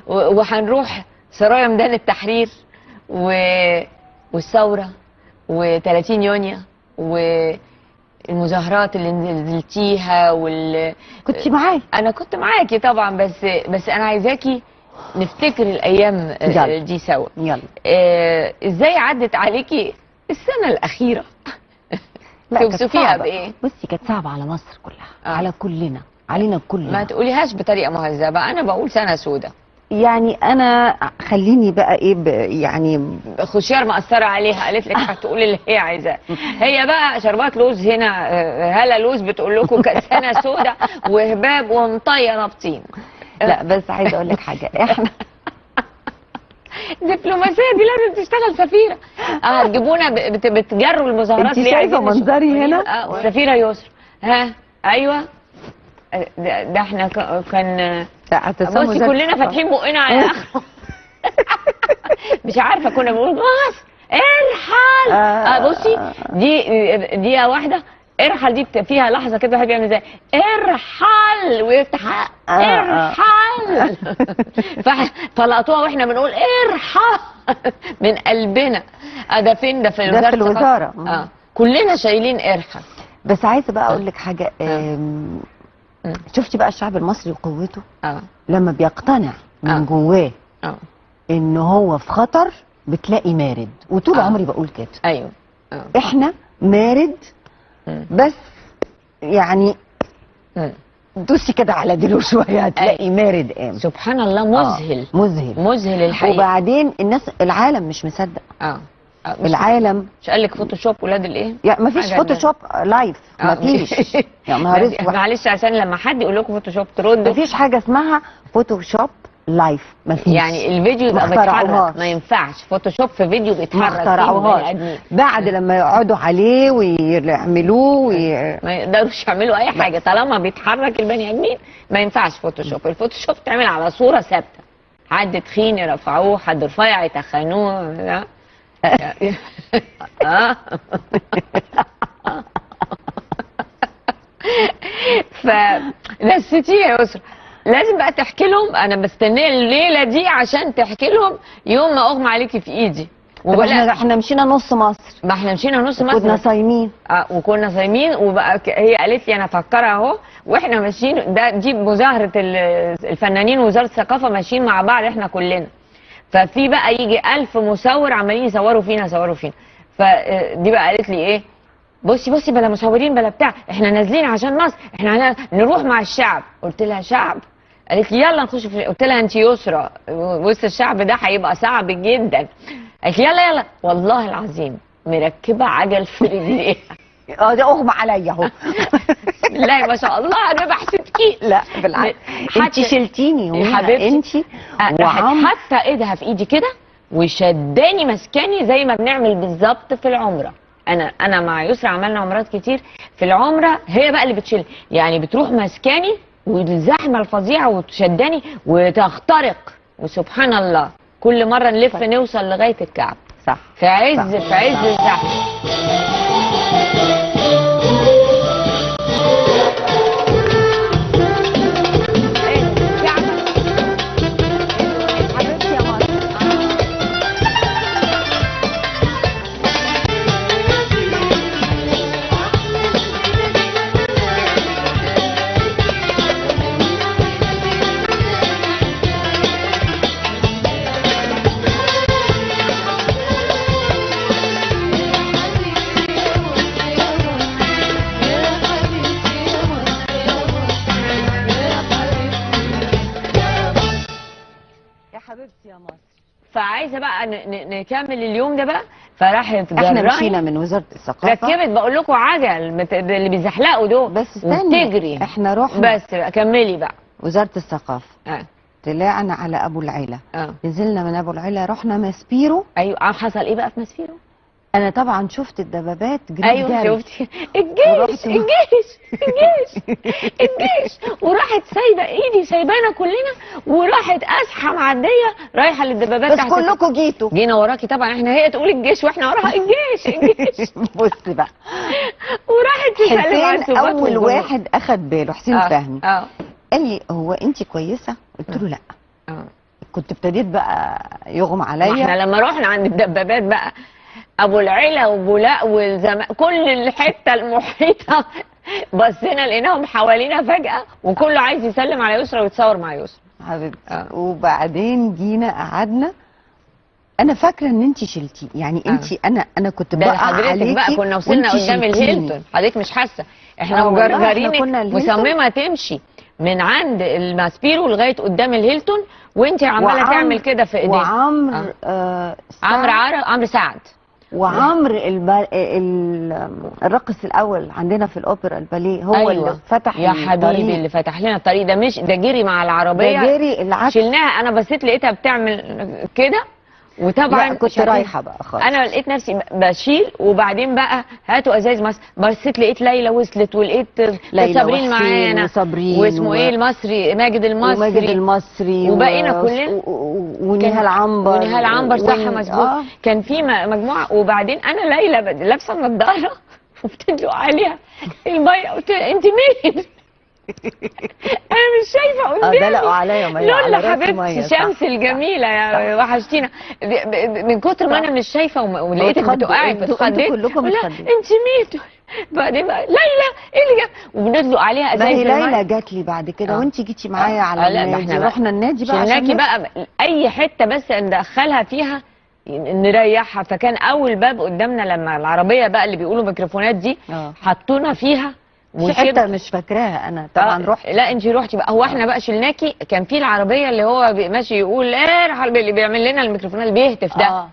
وهنروح سرايا ميدان التحرير والثوره و30 يونيو والمظاهرات اللي نزلتيها كنت معايا. انا كنت معاكي طبعا، بس انا عايزاكي نفتكر الايام دي سوا. يلا. ازاي عدت عليكي السنه الاخيره؟ توصفيها بايه؟ بصي كانت صعبه على مصر كلها. على كلنا، علينا كلنا. ما تقوليهاش بطريقه مهذبه، انا بقول سنه سودة. يعني انا خليني بقى ايه يعني خشيار مأثره عليها، قالت لك هتقول اللي هي عايزاه. هنا بقى شربات لوز، هنا هلا لوز بتقول لكم كانت سنه سودة وهباب ومطيه نابطين. لا بس عايزه اقول لك حاجه، احنا الدبلوماسيه دي لازم تشتغل سفيره. هتجيبونا بتجروا المظاهرات ليه؟ انت شايفه منظري هنا؟ سفيره يسرا. ها ايوه، ده احنا كان بصي كلنا فاتحين بقنا على اخره. مش عارفه كنا بنقول بص ارحل. بصي دي واحده ارحل، دي فيها لحظه كده الواحد بيعمل ازاي ارحل ويفتح ارحل. فلقطوها واحنا بنقول ارحل من قلبنا. ده فين؟ ده في الوزاره. كلنا شايلين ارحل. بس عايزه بقى اقول لك حاجه. شفتي بقى الشعب المصري وقوته؟ لما بيقتنع من جواه ان هو في خطر بتلاقي مارد. وطول عمري بقول كده. ايوه. احنا مارد، بس يعني دوسي كده على ديله شويه هتلاقي مارد قام. سبحان الله، مذهل. مذهل الحقيقه. وبعدين العالم مش مصدق. العالم مش قال لك فوتوشوب ولاد الايه؟ يعني مفيش فوتوشوب لايف، مفيش. يعني معلش عشان لما حد يقول لكم فوتوشوب تردوا. مفيش حاجه اسمها فوتوشوب لايف، مفيش. يعني الفيديو يبقى بيتحرك، ما ينفعش فوتوشوب في فيديو بيتحرك. ما اخترعوهاش. بعد لما يقعدوا عليه ويعملوه ما يقدروش يعملوا اي حاجه طالما بيتحرك البني ادمين. ما ينفعش فوتوشوب. الفوتوشوب تعمل على صوره ثابته، حد تخين يرفعوه، حد رفيع يتخنوه. فنسيتيه يا يسرا. لازم بقى تحكي لهم. انا مستنيه الليله دي عشان تحكي لهم يوم ما اغمى عليكي في ايدي. احنا مشينا نص مصر. ما احنا مشينا نص مصر، كنا صايمين. وكنا صايمين. وبقى هي قالت لي انا افكرها اهو واحنا ماشيين. دي مظاهره الفنانين ووزاره الثقافه ماشيين مع بعض احنا كلنا. ففي بقى يجي 1000 مصور عمالين يصوروا فينا. فدي بقى قالت لي ايه، بصي بلا مصورين بلا بتاع، احنا نازلين عشان مصر، احنا نروح مع الشعب. قلت لها شعب؟ قالت لي يلا نخش قلت لها انت يسرا وسط الشعب ده هيبقى صعب جدا. قالت لي يلا والله العظيم مركبه عجل في رجليها. ده اغمى عليا اهو. لا ما شاء الله انا بحسدكي. لا بالعكس، انت شلتيني يا حبيبتي. انت حتى ايدها في ايدي كده وشداني مسكاني زي ما بنعمل بالظبط في العمره. انا مع يسرا عملنا عمرات كتير. في العمره هي بقى اللي بتشيل، يعني بتروح مسكاني والزحمه الفظيعه وتشداني وتخترق. وسبحان الله كل مره نلف نوصل لغايه الكعب. صح. في عز الزحمه. فعايزه بقى نكمل اليوم ده بقى. فراحت احنا مشينا من وزاره الثقافه، ركبت بقول لكم عجل اللي بيزحلقوا دول بس استني وتجري. احنا رحنا بس كملي بقى. وزاره الثقافه طلعنا على ابو العلا. نزلنا من ابو العلا رحنا ماسبيرو. ايوه حصل ايه بقى في ماسبيرو؟ انا طبعا شفت الدبابات جري. ايوه شفتي الجيش وراحت سايبه ايدي سايبانا كلنا وراحت اسحه معديه رايحه للدبابات. بس كلكم جيتوا. جينا وراكي طبعا. احنا هي تقول الجيش واحنا وراها الجيش. بص بقى وراحت تسلم على حسين. اول واحد اخد باله حسين فهمي. قال لي هو انت كويسه؟ قلت له لا. كنت ابتديت بقى يغمى عليا. احنا لما رحنا عند الدبابات بقى ابو العلا وبولاق كل الحته المحيطه بصينا لقيناهم حوالينا فجاه، وكله عايز يسلم على يسرا ويتصور مع يسرا حبيبتي. وبعدين جينا قعدنا، انا فاكره ان انت شلتي يعني انت انا كنت بقى عليكي بقى. كنا وصلنا قدام الهيلتون، حضرتك مش حاسه احنا مجرجرينك، مصممه تمشي من عند الماسبيرو لغايه قدام الهيلتون، وانت عماله تعمل كده في ايديك. وعمرو عمرو سعد وعمرو الراقص الاول عندنا في الاوبرا الباليه، هو اللي فتح يا حبيبي، اللي فتح لنا الطريق ده. مش ده جري مع العربيه، ده جري العكس. شلناها، انا بصيت لقيتها بتعمل كده، وطبعا كنت رايحه بقى خالص. انا لقيت نفسي بشيل، وبعدين بقى هاتوا ازاز مصر، بصيت لقيت ليلى وصلت، ولقيت صابرين معانا، واسمه ايه المصري، ماجد المصري وبقينا كلنا، ونهال عنبر. صح مظبوط. كان في مجموعه، وبعدين انا ليلى لابسه النضاره وبتدلق عليها الميه، قلت لها انت مين؟ انا مش شايفه قدامي. دلقوا عليا ميه لولا حبيبتي شمس الجميله يا وحشتينا، من كتر ما انا مش شايفه ولقيتك بتقعي فاتخضيت. كلكم لا انت مين؟ بعدين بقى ليلى ايه اللي جاب، وبندلق عليها ازاز الميه. ليلى جات لي بعد كده وانت جيتي معايا على النادي، رحنا النادي بقى شلناكي بقى اي حته بس ندخلها فيها نريحها. فكان اول باب قدامنا لما العربيه بقى اللي بيقولوا ميكروفونات دي حطونا فيها، في حته مش فاكراها انا طبعا. رحت. لا انت رحتي بقى. هو احنا بقى شلناكي، كان في العربيه اللي هو ماشي يقول ايه اللي بيعمل لنا الميكروفونات اللي بيهتف ده،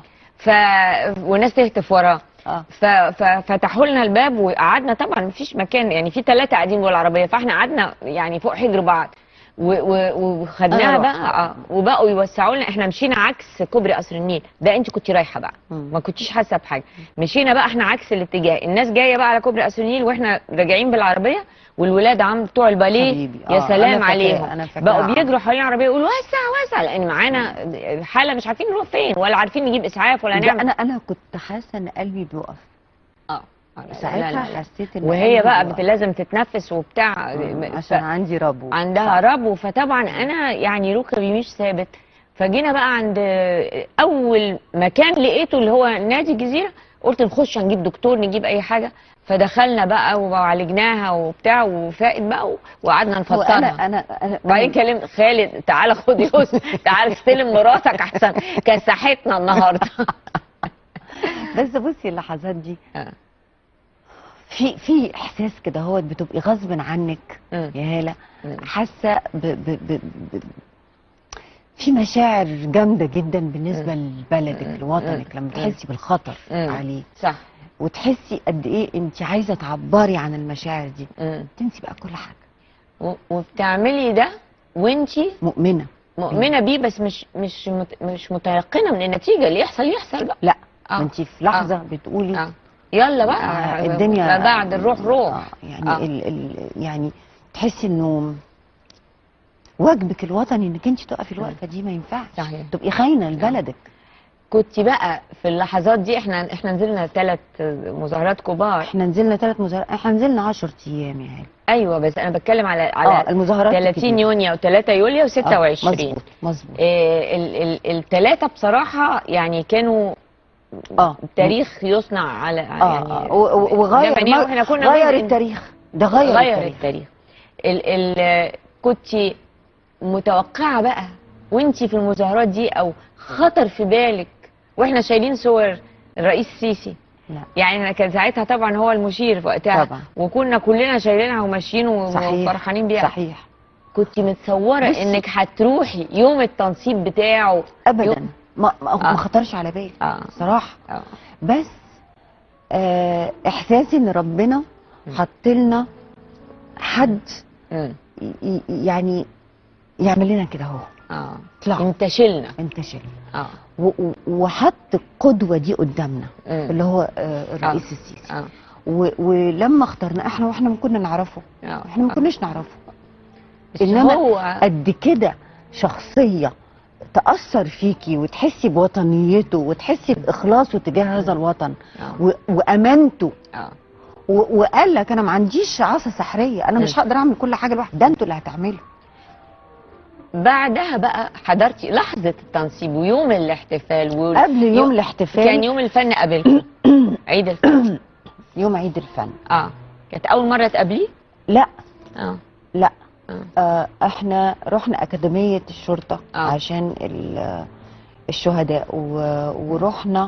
والناس تهتف وراه. ففتحوا لنا الباب وقعدنا، طبعا مفيش مكان يعني، في 3 قاعدين جوه العربيه، فاحنا قعدنا يعني فوق حجر بعض، وخدناها بقى وبقوا يوسعوا لنا. احنا مشينا عكس كوبري قصر النيل ده، انت كنتي رايحه بقى ما كنتيش حاسه بحاجه. مشينا بقى احنا عكس الاتجاه، الناس جايه بقى على كوبري قصر النيل واحنا راجعين بالعربيه، والولاد بتوع الباليه يا سلام عليهم بقوا بيجروا حوالين العربيه يقولوا وسع، لان معانا حاله مش عارفين نروح فين، ولا عارفين نجيب اسعاف ولا نعمل. انا كنت حاسه ان قلبي بيوقف. ساعتها حسيت ان وهي بقى لازم تتنفس وبتاع، عشان عندي ربو، عندها ربو. فطبعا انا يعني ركبي مش ثابت. فجينا بقى عند اول مكان لقيته اللي هو نادي الجزيره، قلت نخش نجيب دكتور نجيب اي حاجه. فدخلنا بقى وعالجناها وبتاع وفائت بقى، وقعدنا نفطرها. انا وبعدين كلمت خالد تعالى خد يوسف، تعالى استلم مراتك احسن كسحتنا النهارده. بس بصي اللحظات دي في احساس كده هو بتبقي غصب عنك يا هاله، حاسه في مشاعر جامده جدا بالنسبه لبلدك لوطنك، لما تحسي بالخطر عليه. صح. وتحسي قد ايه انت عايزه تعبري عن المشاعر دي، تنسي بقى كل حاجه وبتعملي ده وانت مؤمنه بيه، بس مش متيقنه من النتيجه. اللي يحصل بقى. لا انت في لحظه بتقولي يلا بقى الدنيا بعد الروح روح. يعني يعني تحسي انه واجبك الوطني انك انت تقفي الوقفه دي، ما ينفعش تبقي خاينه لبلدك. كنت بقى في اللحظات دي احنا نزلنا 3 مظاهرات كبار. احنا نزلنا 3 مظاهرات، احنا نزلنا 10 ايام يعني. ايوه بس انا بتكلم على المظاهرات 30 يونيو و3 يوليو و26. مظبوط. ال3 بصراحه يعني كانوا تاريخ يصنع على يعني وغير التاريخ ده، غير التاريخ. كنت متوقعه بقى وانتي في المظاهرات دي او خطر في بالك واحنا شايلين صور الرئيس السيسي؟ لا. يعني كان ساعتها طبعا هو المشير في وقتها طبعا، وكنا كلنا شايلينها وماشيين وفرحانين بيها. صحيح. كنت متصوره انك هتروحي يوم التنصيب بتاعه؟ ابدا ما خطرش على بالي صراحه. بس احساسي ان ربنا حط لنا حد يعني يعمل لنا كده اهو. انتشلنا وحط القدوه دي قدامنا اللي هو الرئيس السيسي. ولما اخترنا واحنا ما كنا نعرفه، احنا ما كناش نعرفه، انما هو قد كده شخصيه تأثر فيكي وتحسي بوطنيته وتحسي بإخلاصه تجاه هذا الوطن وأمانته. وقال لك أنا ما عنديش عصا سحرية، أنا مش هقدر أعمل كل حاجة لوحدي، ده أنتوا اللي هتعملوا. بعدها بقى حضرتي لحظه التنصيب ويوم الاحتفال قبل يوم الاحتفال كان يوم الفن قابلكم عيد الفن يوم عيد الفن. كانت اول مره تقابليه؟ لا لا احنا رحنا اكاديميه الشرطه عشان الشهداء ورحنا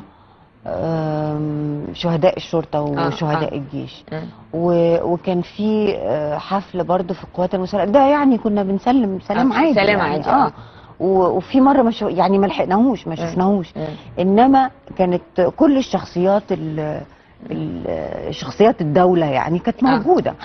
شهداء الشرطه وشهداء الجيش وكان في حفل برضو في القوات المسلحه ده، يعني كنا بنسلم سلام عادي سلام يعني عادي وفي مره يعني ما لحقناهوش ما شفناهوش، انما كانت كل الشخصيات شخصيات الدوله يعني كانت موجوده.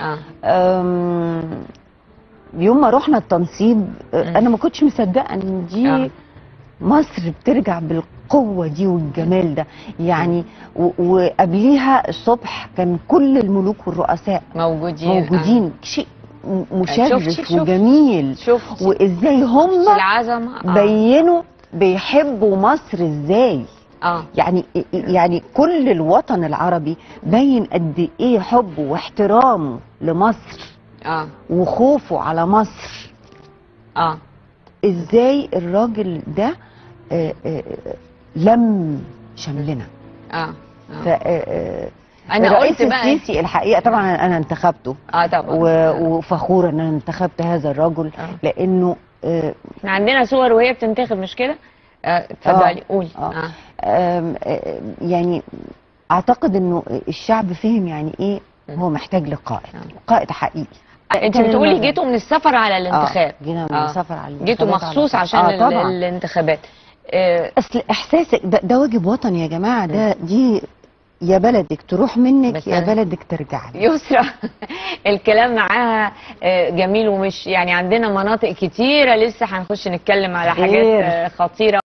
يوم ما رحنا التنصيب انا ما كنتش مصدقه ان دي مصر بترجع بالقوه دي والجمال ده يعني. وقبليها الصبح كان كل الملوك والرؤساء موجودين. شيء مشرف وجميل. وازاي هم بينوا بيحبوا مصر ازاي. يعني كل الوطن العربي بين قد ايه حبه واحترامه لمصر وخوفه على مصر. ازاي الراجل ده لم شملنا. انا قلت بقى السيسي الحقيقه طبعا انا انتخبته طبعا وفخوره ان انا انتخبت هذا الرجل لانه احنا عندنا صور وهي بتنتخب مش كده؟ اتفضلي قولي. يعني اعتقد انه الشعب فهم يعني ايه هو محتاج لقائد حقيقي. انت بتقولي جيتوا من السفر على الانتخاب. جينا من السفر على الانتخابات، جيتوا مخصوص عشان الانتخابات. اصل احساسك ده واجب وطني يا جماعه. دي يا بلدك تروح منك يا بلدك ترجع لك. يسرى الكلام معاها جميل، ومش يعني عندنا مناطق كتيره لسه هنخش نتكلم على حاجات خطيره.